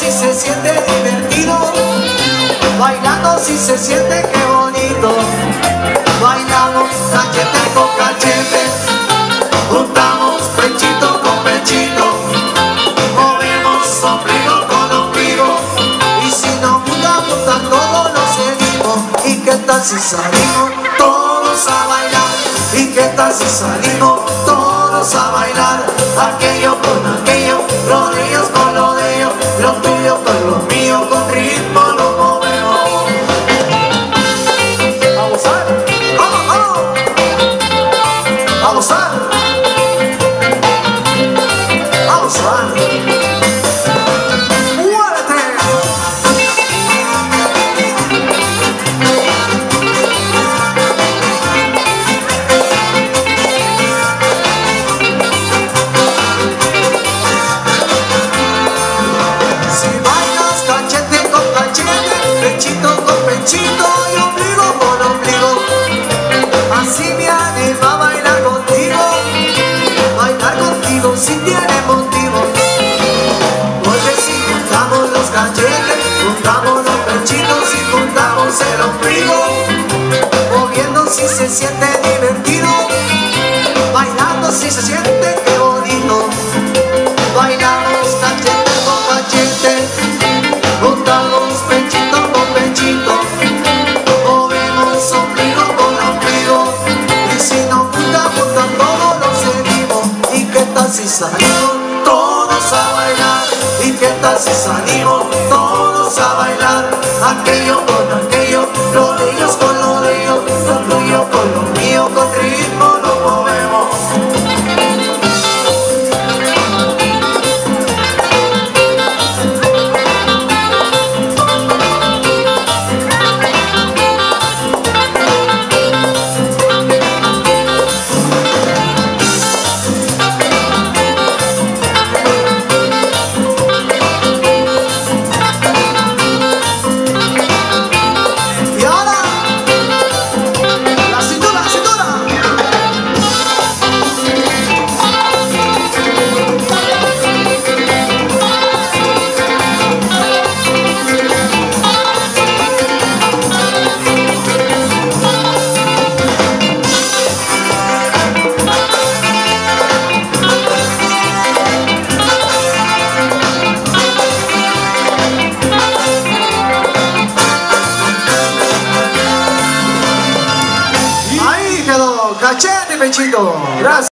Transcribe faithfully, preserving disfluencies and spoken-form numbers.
si se siente divertido, bailando si se siente que bonito. Bailamos cachete con cachete, juntamos pechito con pechito, movemos ombligo con ombligo, y si nos gusta, gusta todos lo seguimos. ¿Y qué tal si salimos todos a bailar? ¿Y qué tal si salimos todos a bailar? Aquello con aquello, lo de ellos con lo de ellos, lo tuyo con lo mío, con ritmo lo movemos. Vamos a ver, vamos, vamos, vamos a ver, vamos a ver. Pechito con pechito y ombligo con ombligo, así me anima a bailar contigo, bailar contigo si tiene motivo. Porque si juntamos los cachetes, juntamos los pechitos y juntamos el ombligo, moviendo si se siente divertido, bailando si se siente que bonito. Bailamos cachete con cachete, juntamos pechito con pechito, movemos ombligo con ombligo, y si nos gusta, gusta todos lo seguimos. ¿Y qué tal si salimos todos a bailar? ¿Y qué tal si salimos todos a bailar? Aquello con aquello, lo de ellos con lo de ellos, lo tuyo con lo mío, con ritmo lo movemos. Cachete, pechito. Gracias.